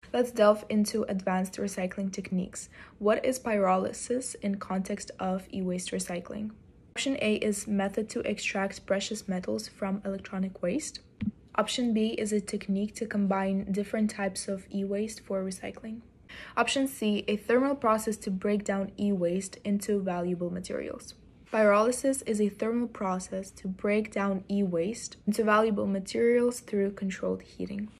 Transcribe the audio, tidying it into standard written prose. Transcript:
Let's delve into advanced recycling techniques. What is pyrolysis in context of e-waste recycling? Option A is method to extract precious metals from electronic waste. Option B is a technique to combine different types of e-waste for recycling. Option C, a thermal process to break down e-waste into valuable materials. Pyrolysis is a thermal process to break down e-waste into valuable materials through controlled heating.